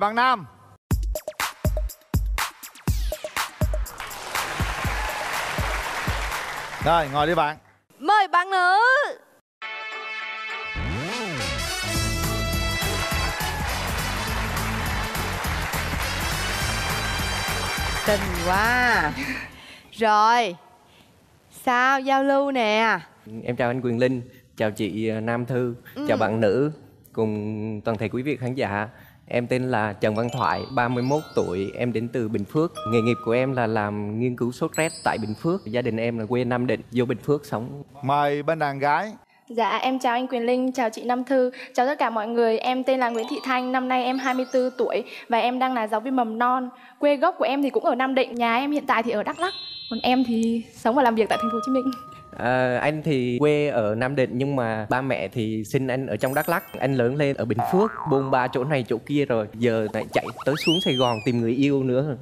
bạn nam. Rồi, ngồi đi bạn. Mời bạn nữ. Tình quá. Rồi, sao giao lưu nè? Em chào anh Quyền Linh, chào chị Nam Thư, chào bạn nữ cùng toàn thể quý vị khán giả. Em tên là Trần Văn Thoại, 31 tuổi, em đến từ Bình Phước. Nghề nghiệp của em là làm nghiên cứu sốt rét tại Bình Phước. Gia đình em là quê Nam Định, vô Bình Phước sống. Mời bên đàn gái. Dạ, em chào anh Quyền Linh, chào chị Nam Thư, chào tất cả mọi người. Em tên là Nguyễn Thị Thanh, năm nay em 24 tuổi và em đang là giáo viên mầm non. Quê gốc của em thì cũng ở Nam Định, nhà em hiện tại thì ở Đắk Lắk. Còn em thì sống và làm việc tại thành phố Hồ Chí Minh. Anh thì quê ở Nam Định nhưng mà ba mẹ thì sinh anh ở trong Đắk Lắk. Anh lớn lên ở Bình Phước, bôn ba chỗ này chỗ kia rồi. Giờ lại chạy tới xuống Sài Gòn tìm người yêu nữa.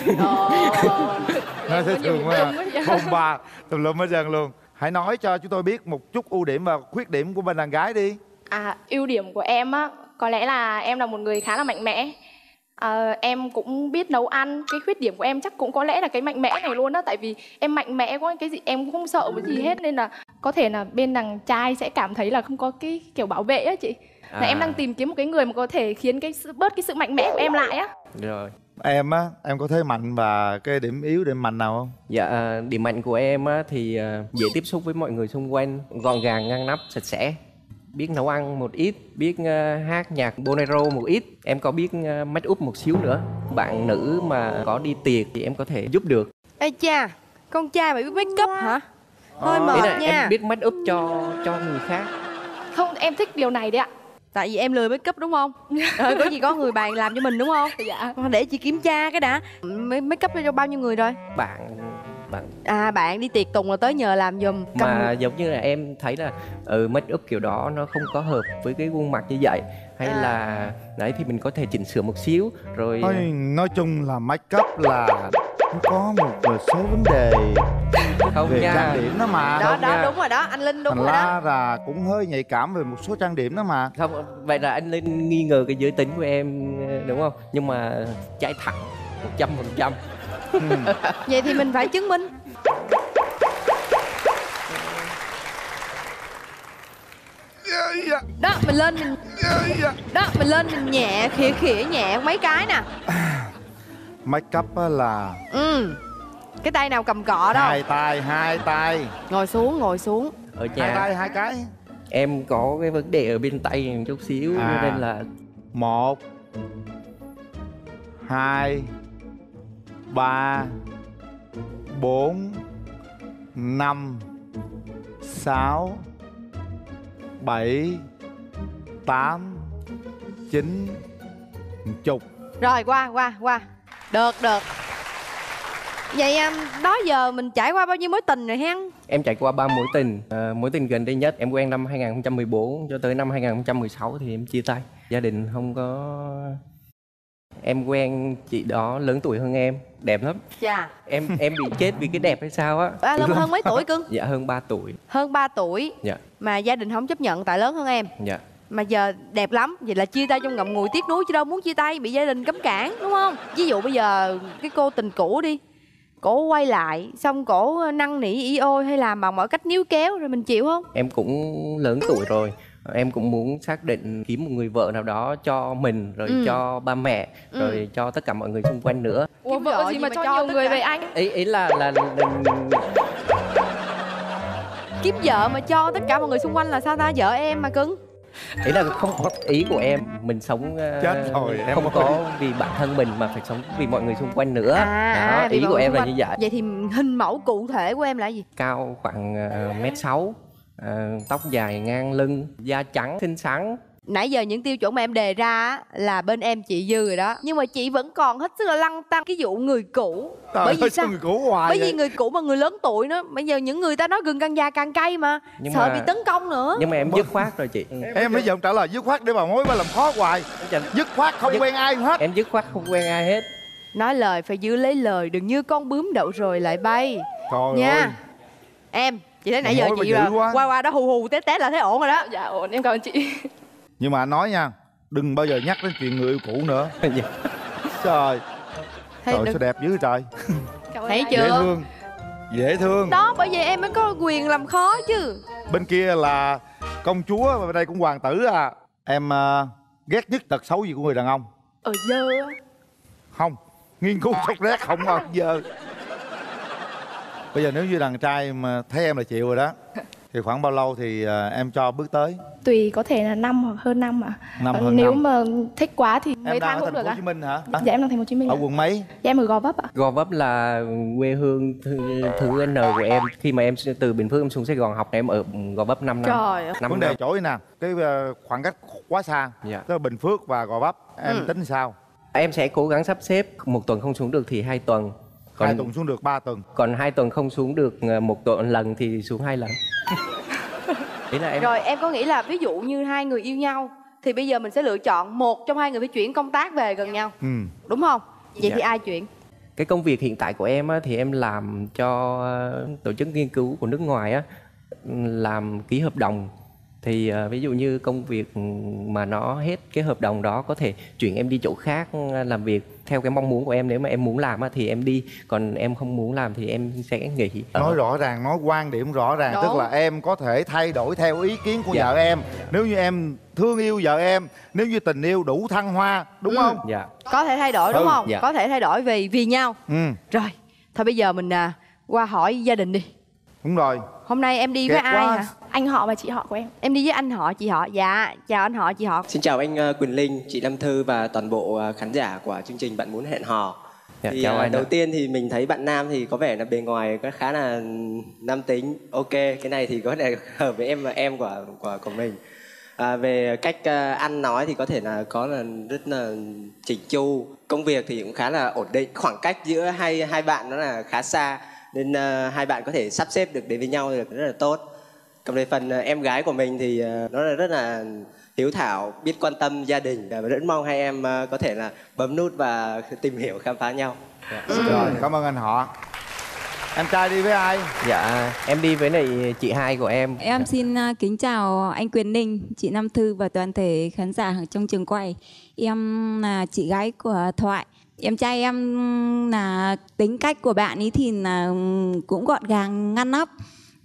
Nói thế thường quá. Bôn ba, tùm lum hết trơn luôn. Hãy nói cho chúng tôi biết một chút ưu điểm và khuyết điểm của bên đàn gái đi. Ưu điểm của em á, có lẽ là em là một người khá là mạnh mẽ. Em cũng biết nấu ăn. Cái khuyết điểm của em chắc cũng có lẽ là cái mạnh mẽ này luôn á. Tại vì em mạnh mẽ quá, cái gì em cũng không sợ cái gì hết. Nên là có thể là bên đàn trai sẽ cảm thấy là không có cái kiểu bảo vệ á chị. Là em đang tìm kiếm một cái người mà có thể khiến bớt cái sự mạnh mẽ của em lại á. Rồi. Em á, em có thế mạnh và cái điểm yếu, điểm mạnh nào không? Dạ, điểm mạnh của em á, thì dễ tiếp xúc với mọi người xung quanh, gọn gàng, ngăn nắp, sạch sẽ. Biết nấu ăn một ít, biết hát nhạc bolero một ít. Em có biết make up một xíu nữa. Bạn nữ mà có đi tiệc thì em có thể giúp được. Ê cha, con trai mày biết make up hả? Hơi mệt nha. Em biết make up cho người khác. Không, em thích điều này đấy ạ. Tại vì em lười make up đúng không? Rồi có gì có người bạn làm cho mình đúng không? Dạ. Để chị kiểm tra cái đã. Make up cho bao nhiêu người rồi? Bạn Bạn đi tiệc tùng là tới nhờ làm giùm. Mà giống như là em thấy là make up kiểu đó nó không có hợp với cái khuôn mặt như vậy. Hay là đấy thì mình có thể chỉnh sửa một xíu rồi. Thôi, nói chung là make up là có một số vấn đề không về nha. trang điểm đó mà. Đó đúng rồi đó, anh Linh đúng thành rồi đó. ra là cũng hơi nhạy cảm về một số trang điểm đó mà. Không, vậy là anh Linh nghi ngờ cái giới tính của em đúng không? Nhưng mà trái thẳng 100%. Vậy thì mình phải chứng minh. Đó, mình lên mình nhẹ khỉa nhẹ mấy cái nè. Make up á là Cái tay nào cầm cọ đâu. hai tay. Ngồi xuống. Ở nhà Hai tay, hai cái. em có cái vấn đề ở bên tay một chút xíu nên là 1 2 3 4 5 6 7 8 9 chục. Rồi qua. Được. Vậy đó giờ mình trải qua bao nhiêu mối tình rồi hen? em trải qua 3 mối tình. Mối tình gần đây nhất em quen năm 2014 cho tới năm 2016 thì em chia tay. Gia đình không có. Em quen chị đó lớn tuổi hơn em, đẹp lắm. Dạ. Em bị chết vì cái đẹp hay sao á. Lớn hơn mấy tuổi cưng? Dạ hơn 3 tuổi. Hơn 3 tuổi. Dạ. Mà gia đình không chấp nhận tại lớn hơn em. Dạ. Mà giờ đẹp lắm, vậy là chia tay trong ngậm ngùi tiếc nuối chứ đâu muốn chia tay, bị gia đình cấm cản đúng không? Ví dụ bây giờ cái cô tình cũ đi, cổ quay lại xong cổ năn nỉ ỉ ôi hay làm bằng mọi cách níu kéo rồi mình chịu không? Em cũng lớn tuổi rồi, em cũng muốn xác định kiếm một người vợ nào đó cho mình rồi cho ba mẹ rồi cho tất cả mọi người xung quanh nữa. Ủa, vợ gì mà cho nhiều người về anh? Ý là Kiếm vợ mà cho tất cả mọi người xung quanh là sao ta? Vợ em mà cưng. Ý là không có ý của em, mình sống Chết rồi, em không có vì bản thân mình mà phải sống vì mọi người xung quanh nữa. Đó, ý của em là như vậy. Vậy thì hình mẫu cụ thể của em là gì? Cao khoảng 1m6, tóc dài ngang lưng, da trắng xinh xắn. Nãy giờ những tiêu chuẩn mà em đề ra á, là bên em chị dư rồi đó. Nhưng mà chị vẫn còn hết sức là lăn tăn cái vụ người cũ. Bởi vì sao? Người cũ hoài Bởi vậy? vì người cũ mà người lớn tuổi nữa. Bây giờ những người ta nói gừng càng già càng cay mà. Nhưng sợ mà bị tấn công nữa. Nhưng mà em dứt khoát rồi chị. Em bây giờ trả lời dứt khoát để bà mối bà làm khó hoài. Dứt khoát không quen ai hết. Em dứt khoát không quen ai hết. Nói lời phải giữ lấy lời, đừng như con bướm đậu rồi lại bay. Trời nha ơi. Em, chị thấy nãy giờ Mối mà chị dữ quá. qua đó hù té té là thấy ổn rồi đó. Dạ ổn, em cảm ơn chị. Nhưng mà anh nói nha, đừng bao giờ nhắc đến chuyện người yêu cũ nữa. Dạ. Trời, Thấy trời được. sao đẹp dữ trời. Cảm ơn Thấy anh. chưa? Dễ thương, dễ thương. Đó, bởi vậy em mới có quyền làm khó chứ. Bên kia là công chúa và bên đây cũng hoàng tử à. Em ghét nhất tật xấu gì của người đàn ông? Ở dơ á. Không, nghiên cứu sốt rét không bao giờ. Bây giờ nếu như đàn trai mà thấy em là chịu rồi đó, thì khoảng bao lâu thì em cho bước tới? Tùy, có thể là 5 hoặc hơn 5 ạ. Năm hơn Nếu năm. mà thích quá thì Em mấy đang tháng ở cũng thành được phố Hồ ạ. Chí Minh hả? Dạ em đang thành phố Hồ Chí Minh Ở ạ. quận mấy? Dạ em ở Gò Vấp ạ. Gò Vấp là quê hương thứ N của em. Khi mà em từ Bình Phước em xuống Sài Gòn học, em ở Gò Vấp 5 năm. Trời ơi. 5 Vấn đề năm. chỗ này nè, cái khoảng cách quá xa. Dạ. Tức là Bình Phước và Gò Vấp, em tính sao? Em sẽ cố gắng sắp xếp, một tuần không xuống được thì 2 tuần. 2 tuần xuống được 3 tuần. Còn 2 tuần không xuống được một tuần lần thì xuống 2 lần. Ý là em Rồi em có nghĩ là ví dụ như hai người yêu nhau thì bây giờ mình sẽ lựa chọn một trong hai người phải chuyển công tác về gần nhau, Ừ. đúng không? Vậy Dạ. thì ai chuyển? cái công việc hiện tại của em á, thì em làm cho tổ chức nghiên cứu của nước ngoài á, làm ký hợp đồng. Thì ví dụ như công việc mà nó hết cái hợp đồng đó, có thể chuyển em đi chỗ khác làm việc theo cái mong muốn của em. Nếu mà em muốn làm á, thì em đi, còn em không muốn làm thì em sẽ nghỉ. Nói rõ ràng, nói quan điểm rõ ràng. Đúng. Tức là em có thể thay đổi theo ý kiến của Dạ. vợ em. Nếu như em thương yêu vợ em, nếu như tình yêu đủ thăng hoa, đúng không? Dạ. Có thể thay đổi đúng Ừ. không? Dạ. Có thể thay đổi vì nhau. Ừ, Rồi, thôi bây giờ mình qua hỏi gia đình đi. đúng rồi. Hôm nay em đi với Kẹt ai quá. hả? Anh họ và chị họ của em. Em đi với anh họ, chị họ. Dạ, chào anh họ, chị họ. Xin chào anh Quỳnh Linh, chị Nam Thư và toàn bộ khán giả của chương trình Bạn Muốn Hẹn Hò. Dạ, Thì chào anh đầu ạ. tiên thì mình thấy bạn nam thì có vẻ là bề ngoài có khá là nam tính. Ok, cái này thì có thể hợp với em và em của mình. Về cách ăn nói thì có thể là rất là chỉnh chu. Công việc thì cũng khá là ổn định. Khoảng cách giữa hai bạn nó là khá xa, nên hai bạn có thể sắp xếp được đến với nhau được rất là tốt. Còn về phần em gái của mình thì nó là rất là hiếu thảo, biết quan tâm gia đình, và rất mong hai em có thể là bấm nút và tìm hiểu, khám phá nhau. Rồi, cảm ơn anh họ. Em trai đi với ai? Dạ, em đi với lại chị hai của em. Em xin kính chào anh Quyền Ninh, chị Nam Thư và toàn thể khán giả ở trong trường quay. Em là chị gái của Thoại. Em trai em là tính cách của bạn ấy thì là cũng gọn gàng, ngăn nắp.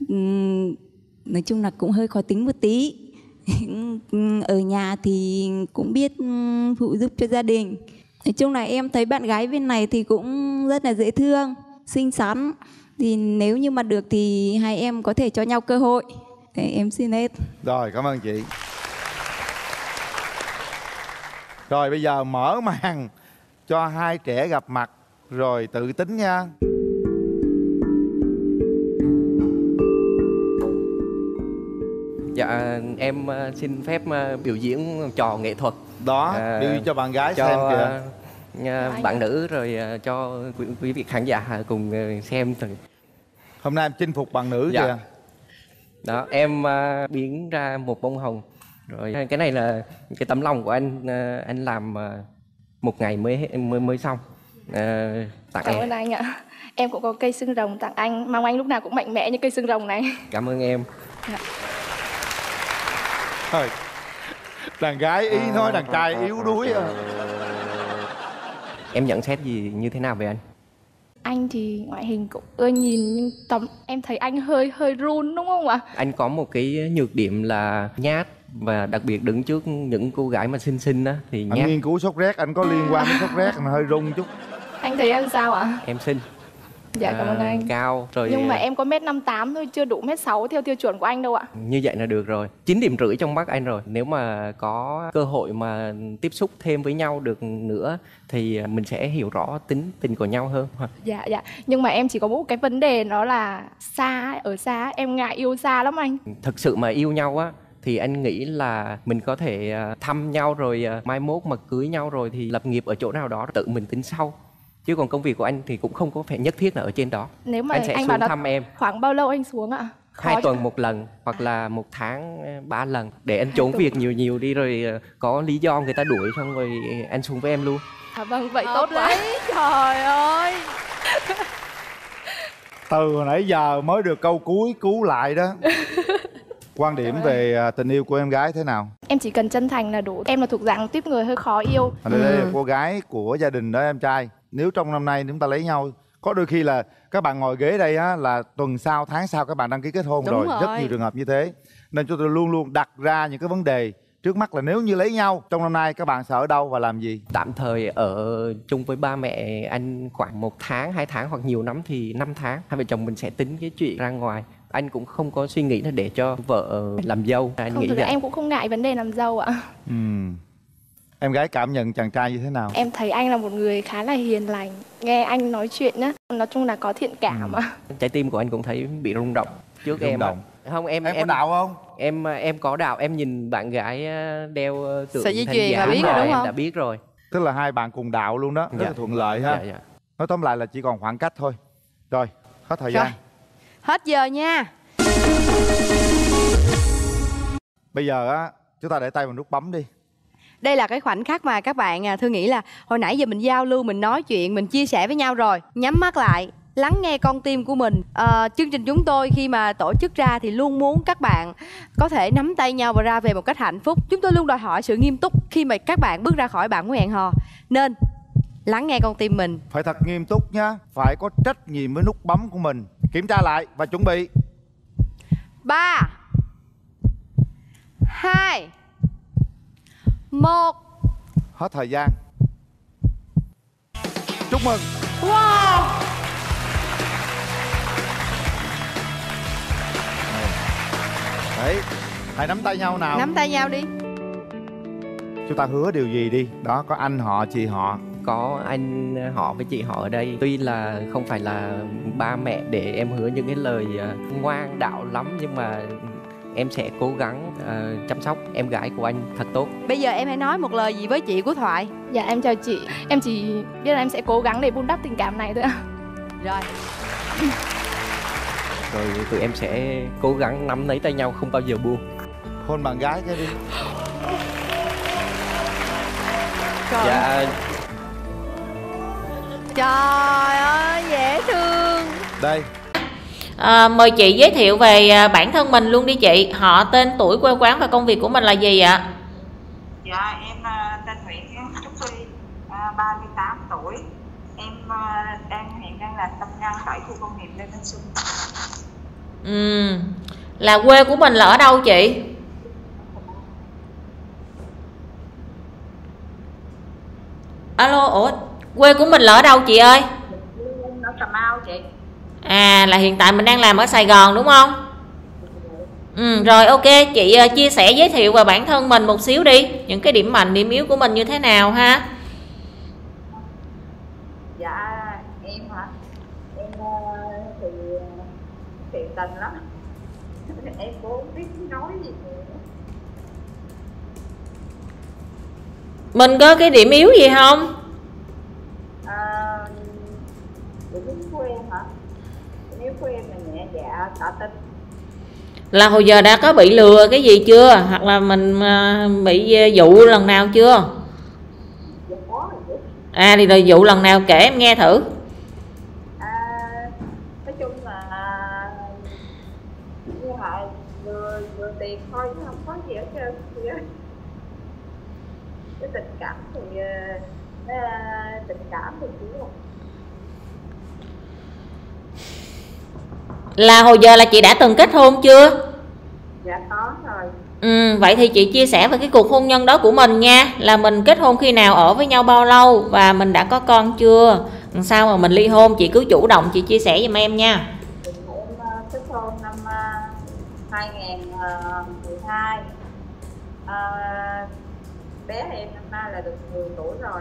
Nói chung là cũng hơi khó tính một tí. Ở nhà thì cũng biết phụ giúp cho gia đình. Nói chung là em thấy bạn gái bên này thì cũng rất là dễ thương, xinh xắn. Thì nếu như mà được thì hai em có thể cho nhau cơ hội. Em xin hết. Rồi, cảm ơn chị. Rồi, bây giờ mở màn cho hai trẻ gặp mặt rồi tự tính nha. Dạ, em xin phép biểu diễn trò nghệ thuật Đó, À, biểu cho bạn gái cho xem kìa. bạn nữ, rồi cho quý vị khán giả cùng xem thử. Hôm nay em chinh phục bạn nữ Dạ. kìa. Đó, em biến ra một bông hồng. Rồi cái này là cái tấm lòng của anh làm một ngày mới xong, tặng Cảm em. ơn anh ạ. Em cũng có cây xương rồng tặng anh. Mong anh lúc nào cũng mạnh mẽ như cây xương rồng này. Cảm ơn em. Thôi, đàn gái ý nói đàn trai yếu đuối à. Em nhận xét gì như thế nào về anh? Anh thì ngoại hình cũng ưa nhìn, nhưng em thấy anh hơi run đúng không ạ? Anh có một cái nhược điểm là nhát, và đặc biệt đứng trước những cô gái mà xinh xinh á thì Anh nhát. nghiên cứu sốt rét, anh có liên quan đến sốt rét mà hơi rung chút. Anh thấy em sao ạ? Em xinh. Dạ cảm ơn anh. Cao rồi. Nhưng mà em có 1m58 thôi, chưa đủ 1m6 theo tiêu chuẩn của anh đâu ạ. Như vậy là được rồi. 9,5 điểm trong mắt anh rồi. Nếu mà có cơ hội mà tiếp xúc thêm với nhau được nữa thì mình sẽ hiểu rõ tính tình của nhau hơn. Dạ. Nhưng mà em chỉ có một cái vấn đề, đó là ở xa em ngại yêu xa lắm anh. Thực sự mà yêu nhau á thì anh nghĩ là mình có thể thăm nhau rồi mai mốt mà cưới nhau rồi thì lập nghiệp ở chỗ nào đó tự mình tính sau. Chứ còn công việc của anh thì cũng không có phải nhất thiết là ở trên đó. Nếu mà Anh sẽ anh bảo xuống là thăm em khoảng bao lâu anh xuống ạ? 2 Khó tuần chứ. một lần, hoặc là 1 tháng 3 lần, để anh trốn việc nhiều đi, rồi có lý do người ta đuổi xong rồi anh xuống với em luôn. À vâng, vậy tốt quá. Đấy, trời ơi. Từ hồi nãy giờ mới được câu cuối cứu lại đó. Quan điểm về tình yêu của em gái thế nào? Em chỉ cần chân thành là đủ. Em là thuộc dạng tiếp người hơi khó yêu. Đây là cô gái của gia đình đó em trai. Nếu trong năm nay chúng ta lấy nhau, có đôi khi là các bạn ngồi ghế đây á, là tuần sau, tháng sau các bạn đăng ký kết hôn. Đúng rồi. Rất nhiều trường hợp như thế. Nên chúng tôi luôn luôn đặt ra những cái vấn đề trước mắt là nếu như lấy nhau trong năm nay các bạn sẽ ở đâu và làm gì? Tạm thời ở chung với ba mẹ anh khoảng 1 tháng, 2 tháng hoặc nhiều lắm thì 5 tháng. Hai vợ chồng mình sẽ tính cái chuyện ra ngoài. Anh cũng không có suy nghĩ là để cho vợ làm dâu. Anh Không, nghĩ thực ra vậy. em cũng không ngại vấn đề làm dâu ạ. Em gái cảm nhận chàng trai như thế nào? Em thấy anh là một người khá là hiền lành. Nghe anh nói chuyện á, nói chung là có thiện cảm ạ. Trái tim của anh cũng thấy bị rung động trước Rung em. động. Không, em Có đạo không? Em có đạo. Em nhìn bạn gái đeo tượng sợi dây thanh chuyền là giả biết rồi, rồi, đúng em không? đã biết rồi. Tức là hai bạn cùng đạo luôn đó, rất là thuận lợi ha. Dạ, dạ. Nói tóm lại là chỉ còn khoảng cách thôi. Rồi, hết thời Rồi. gian. Hết giờ nha. Bây giờ á, chúng ta để tay vào nút bấm đi. Đây là cái khoảnh khắc mà các bạn Thư nghĩ là hồi nãy giờ mình giao lưu, mình nói chuyện, mình chia sẻ với nhau rồi. Nhắm mắt lại, lắng nghe con tim của mình. Chương trình chúng tôi khi mà tổ chức ra thì luôn muốn các bạn có thể nắm tay nhau và ra về một cách hạnh phúc. Chúng tôi luôn đòi hỏi sự nghiêm túc khi mà các bạn bước ra khỏi bản hẹn hò. Nên lắng nghe con tim mình. Phải thật nghiêm túc nhá. Phải có trách nhiệm với nút bấm của mình. Kiểm tra lại và chuẩn bị. 3 2 1. Hết thời gian. Chúc mừng. Wow. Đấy, hãy nắm tay nhau nào. Nắm tay nhau đi. Chúng ta hứa điều gì đi. Đó, có anh họ, chị họ. Có anh họ với chị họ ở đây. Tuy là không phải là ba mẹ để em hứa những cái lời ngoan đạo lắm, nhưng mà em sẽ cố gắng chăm sóc em gái của anh thật tốt. Bây giờ em hãy nói một lời gì với chị của Thoại. Dạ em chào chị. Em chỉ biết là em sẽ cố gắng để vun đắp tình cảm này thôi ạ. Rồi. Rồi tụi em sẽ cố gắng nắm lấy tay nhau, không bao giờ buông. Hôn bạn gái cái đi. Trời, Dạ. trời ơi dễ thương. Đây. Mời chị giới thiệu về bản thân mình luôn đi chị. Họ, tên, tuổi, quê quán và công việc của mình là gì ạ? Dạ em tên Nguyễn Trúc Phi, 38 tuổi. Em hiện đang là công nhân tại khu công nghiệp Lê Thanh Xuân. Là quê của mình là ở đâu chị? Alo, ủa quê của mình là ở đâu chị ơi? Ở Cà Mau chị. À, là hiện tại mình đang làm ở Sài Gòn đúng không? Rồi ok, chị chia sẻ giới thiệu về bản thân mình một xíu đi. Những cái điểm mạnh, điểm yếu của mình như thế nào ha? Dạ em hả? Em thì thiện tình lắm. Em cũng không biết nói gì nữa. Mình có cái điểm yếu gì không? Điểm yếu của em hả? Điểm yếu của em là nhẹ dạ, tỏ tình. Là hồi giờ đã có bị lừa cái gì chưa? Hoặc là mình bị dụ lần nào chưa? Dạ có rồi chị. À thì rồi dụ lần nào kể em nghe thử. Nói chung là như họ vừa tiền thôi chứ không có gì hết trơn. Cái tình cảm thì chỉ Là hồi giờ là chị đã từng kết hôn chưa? dạ có rồi. Vậy thì chị chia sẻ về cái cuộc hôn nhân đó của mình nha. Là mình kết hôn khi nào, ở với nhau bao lâu và mình đã có con chưa? Sao mà mình ly hôn, chị cứ chủ động chị chia sẻ giùm em nha. Em kết hôn năm 2012. Bé em năm nay là được 10 tuổi rồi.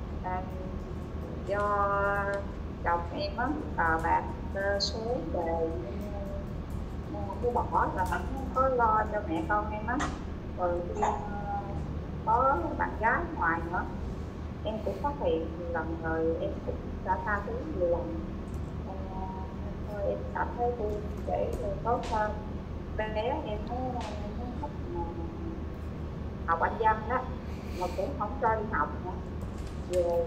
Do chồng em á bạc số về không có bỏ, là không có lo cho mẹ con em á. Rồi có bạn gái ngoài nữa, em cũng phát hiện lần rồi, em cũng đã tha thứ nhiều lần. Thôi em cảm thấy vui để tốt hơn. Bên bé em nó thích học Anh văn đó, mà cũng không cho đi học nữa. Về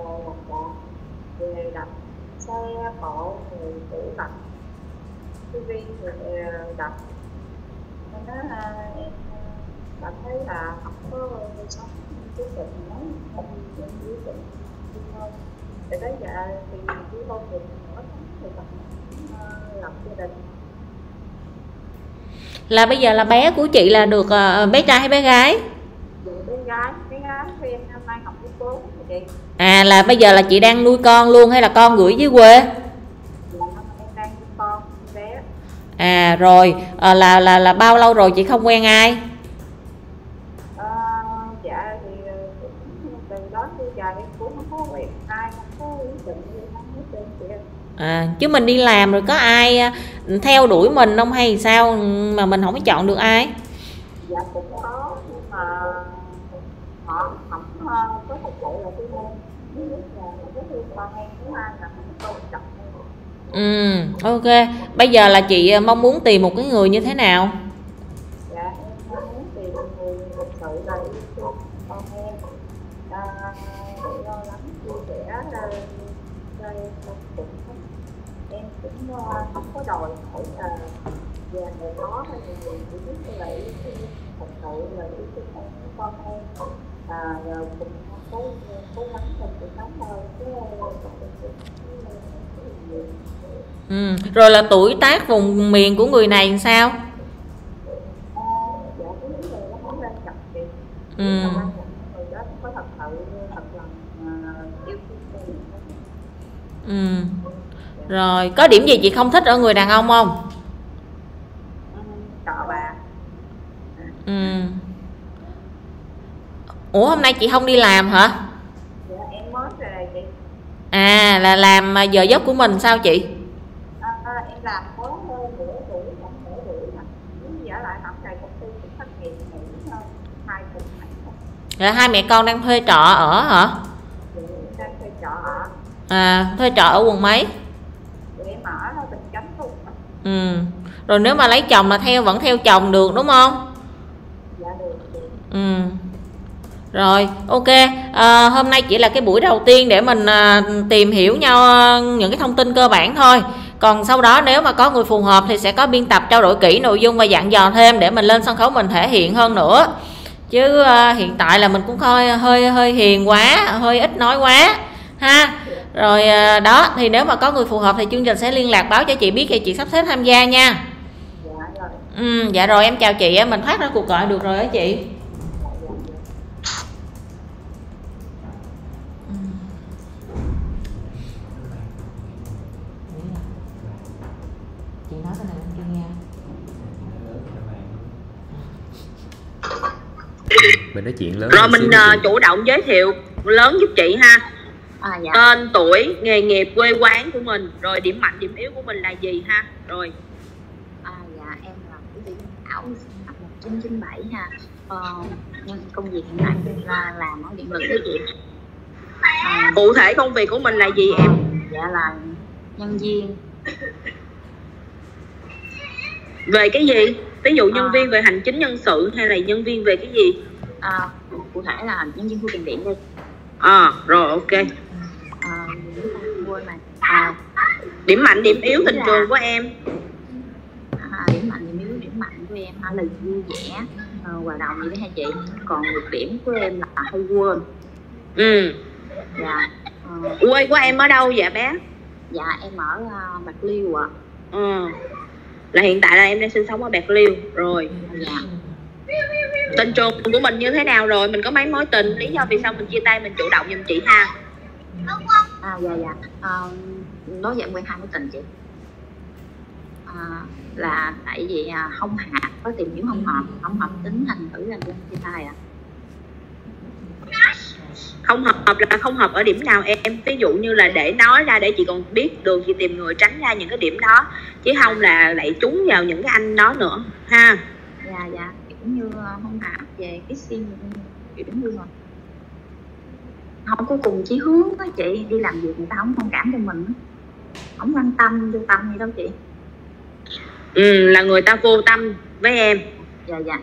về đập xe cộ, rồi tủ lạnh, tivi, rồi đập. Nên đó em cảm thấy là không có sống cái sự nói không em với chị thôi. Để tới giờ thì cứ hôn được nữa thì tập lập gia đình. Là bây giờ là bé của chị là được bé trai hay bé gái? Bé gái của em năm nay học lớp 4 chị. À là bây giờ là chị đang nuôi con luôn hay là con gửi dưới quê? Em đang nuôi con bé. À rồi, là bao lâu rồi chị không quen ai? Dạ thì từ đó tới giờ em cũng không có quen ai, không có ý định gì không hết trơn chị. À, chứ mình đi làm rồi có ai theo đuổi mình không hay sao mà mình không có chọn được ai? Dạ cũng có, nhưng mà họ không có thật sự là tôi môn. Nếu là cái thương con em thứ hai là không tôn trọng em. Ok. Bây giờ là chị mong muốn tìm một cái người như thế nào? Dạ em muốn tìm người thực sự là yêu thương con em, lo lắng chia sẻ đây trong cuộc sống. Em cũng không có đòi hỏi về người đó hay là người chỉ biết là yêu thương thật sự là yêu thương con em rồi cùng cố gắng trong cuộc sống thôi chứ. Rồi là tuổi tác vùng miền của người này làm sao? Dạ cái vấn đề nó không quan trọng chị. Người đó có thật sự thật lòng yêu thương em. Rồi có điểm gì chị không thích ở người đàn ông không? Sợ bà. Ủa hôm nay chị không đi làm hả? Dạ em mới về chị. À là làm giờ giấc của mình sao chị? Em làm có hơn nửa buổi nè. Nếu giả lại học này công ty cũng thất nghiệp nghỉ 2 tuần này. Là hai mẹ con đang thuê trọ ở hả? Dạ em đang thuê trọ ở. À thuê trọ ở quận mấy? Dạ em ở Bình Chánh luôn. Rồi nếu mà lấy chồng là vẫn theo chồng được đúng không? Dạ được chị. Rồi ok. Hôm nay chỉ là cái buổi đầu tiên để mình tìm hiểu nhau những cái thông tin cơ bản thôi. Còn sau đó nếu mà có người phù hợp thì sẽ có biên tập trao đổi kỹ nội dung và dặn dò thêm để mình lên sân khấu mình thể hiện hơn nữa. Chứ hiện tại là mình cũng hơi hiền quá, hơi ít nói quá ha. Rồi đó thì nếu mà có người phù hợp thì chương trình sẽ liên lạc báo cho chị biết để chị sắp xếp tham gia nha. Dạ rồi em chào chị, mình thoát ra cuộc gọi được rồi đó chị. Chị nói cái này em kia nghe. Mình nói chuyện lớn rồi mình chủ động giới thiệu lớn giúp chị ha. Dạ. Tên, tuổi, nghề nghiệp, quê quán của mình, rồi điểm mạnh điểm yếu của mình là gì ha. Rồi Dạ em là cái gì ảo 1997 ha. Công việc hiện tại là làm ở điện lực với chị. Cụ thể công việc của mình là gì em? Dạ là nhân viên. Về cái gì? Ví dụ nhân viên về hành chính nhân sự hay là nhân viên về cái gì? Cụ thể là nhân viên thu tiền điện đi. Rồi ok. Điểm mạnh điểm yếu tình trường của em? Điểm mạnh của em là vui vẻ, hòa đồng vậy đó ha chị. Còn nhược điểm của em là hay quên. Dạ. Quê của em ở đâu vậy bé? Dạ em ở Bạc Liêu ạ. Là hiện tại là em đang sinh sống ở Bạc Liêu rồi. Dạ. Tình trường của mình như thế nào rồi? Mình có mấy mối tình? Lý do vì sao mình chia tay mình chủ động giùm chị ha. Dạ. Nói vậy em quen 2 mối tình chị. Là tại vì không hợp, có tìm hiểu không hợp tính thành thử là quen chia tay ạ. Không hợp là không hợp ở điểm nào em? Ví dụ như là để nói ra để chị còn biết đường chị tìm người, tránh ra những cái điểm đó, chứ không là lại trúng vào những cái anh đó nữa ha. Dạ kiểu như không hợp về cái sim, kiểu như rồi không có cùng chí hướng đó chị. Đi làm việc người ta không thông cảm cho mình, không quan tâm vô tâm gì đâu chị. Là người ta vô tâm với em. Dạ.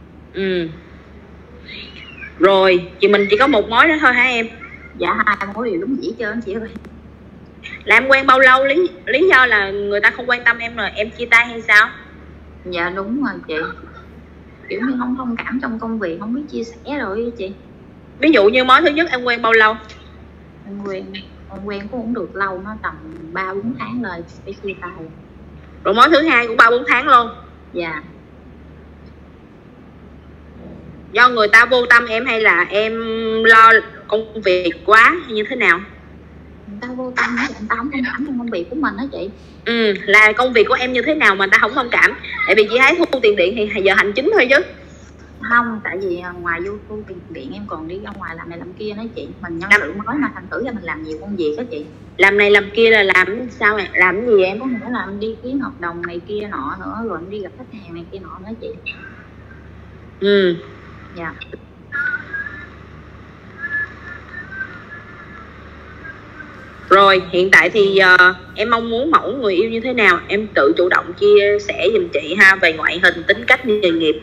Rồi mình chỉ có một mối đó thôi hả em? Dạ 2 mối đều đúng dĩ trơn chị ơi. Là em quen bao lâu? Lý do là người ta không quan tâm em rồi em chia tay hay sao? Dạ đúng rồi chị. kiểu như không thông cảm trong công việc, không biết chia sẻ rồi chị. Ví dụ như mối thứ nhất em quen bao lâu? Em quen cũng không được lâu, nó tầm 3-4 tháng rồi phải chia tay. Rồi mối thứ hai cũng 3-4 tháng luôn? Dạ. Do người ta vô tâm em hay là em lo công việc quá hay như thế nào? Người ta vô tâm, người ta không thông cảm trong công việc của mình đó chị. Là công việc của em như thế nào mà người ta không thông cảm? Tại vì chị thấy thu tiền điện thì giờ hành chính thôi chứ. Không, tại vì ngoài vô thu tiền điện em còn đi ra ngoài làm này làm kia đó chị. Mình nhân sự mới mà thành thử ra mình làm nhiều công việc đó chị. Làm này làm kia là làm sao ạ? Làm cái gì em? Có nghĩa là em đi ký hợp đồng này kia nọ nữa, rồi em đi gặp khách hàng này kia nọ nữa chị. Dạ. Rồi hiện tại thì em mong muốn mẫu người yêu như thế nào? Em tự chủ động chia sẻ giùm chị ha, về ngoại hình, tính cách, nghề nghiệp.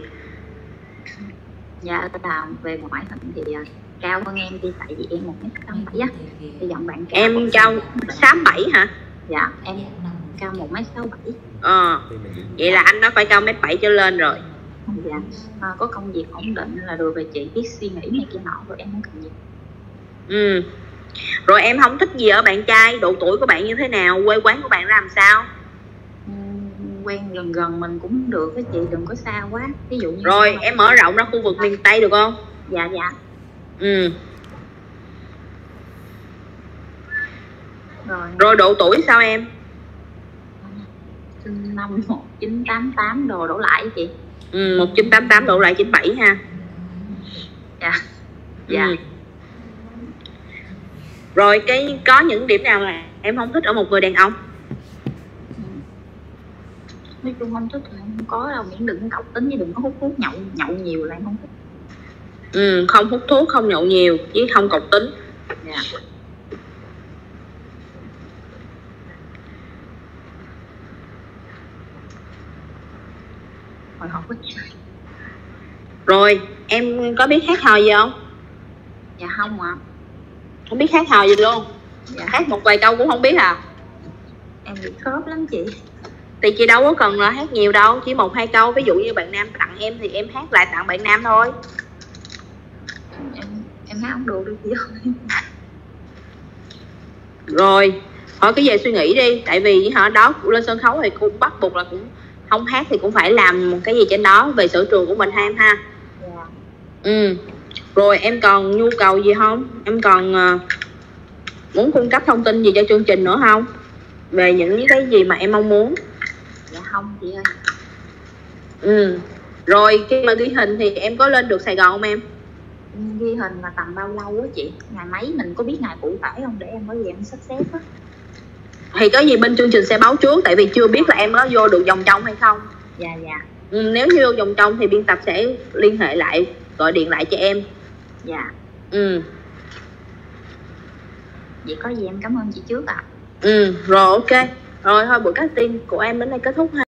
Dạ, là về ngoại hình thì cao hơn em đi, tại vì em 1m67 á. Thì giọng bạn cao. Em cao 67 hả? Dạ, em cao 1m67. Vậy là anh đó phải cao 1m7 trở lên rồi. Dạ. Có công việc ổn định là được rồi chị, biết suy nghĩ này kia nọ rồi em không cần gì. Rồi em không thích gì ở bạn trai, độ tuổi của bạn như thế nào, quê quán của bạn làm sao? Quen gần gần mình cũng được á chị, đừng có xa quá. Ví dụ như rồi em mở rộng ra khu vực miền Tây được không? Dạ dạ. Rồi độ tuổi sao em? Sinh năm 1988 đổ lại với chị. 1988 đổ lại 97 ha. Dạ. Dạ. Rồi có những điểm nào là em không thích ở một người đàn ông? Nói chung không thích thì không có đâu, miễn đừng cọc tính, với đừng có hút thuốc nhậu nhiều là em không thích. Không hút thuốc, không nhậu nhiều chứ không cọc tính. Dạ. Hồi học với trai. Rồi em có biết hát hò gì không? Dạ không ạ. Không biết hát hò gì luôn? Dạ. Hát một vài câu cũng không biết à? Em bị khớp lắm chị. Thì chị đâu có cần là hát nhiều đâu, chỉ 1-2 câu. Ví dụ như bạn nam tặng em thì em hát lại tặng bạn nam thôi. Em hát không được chị ơi. Rồi hỏi cái về suy nghĩ đi, tại vì đó lên sân khấu thì cũng bắt buộc là cũng không hát thì cũng phải làm một cái gì trên đó về sở trường của mình ha em ha. Dạ. Rồi em còn nhu cầu gì không? Em còn muốn cung cấp thông tin gì cho chương trình nữa không? Về những cái gì mà em mong muốn? Dạ không chị ơi. Rồi khi mà ghi hình thì em có lên được Sài Gòn không em? Ghi hình là tầm bao lâu á chị? Ngày mấy mình có biết ngày cụ thể không để em có gì em sắp xếp á? Thì có gì bên chương trình sẽ báo trước, tại vì chưa biết là em có vô được vòng trong hay không. Dạ dạ. Nếu như vô vòng trong thì biên tập sẽ liên hệ lại, gọi điện lại cho em. Dạ. Vậy có gì em cảm ơn chị trước ạ. Rồi ok. Rồi thôi buổi casting của em đến đây kết thúc ha.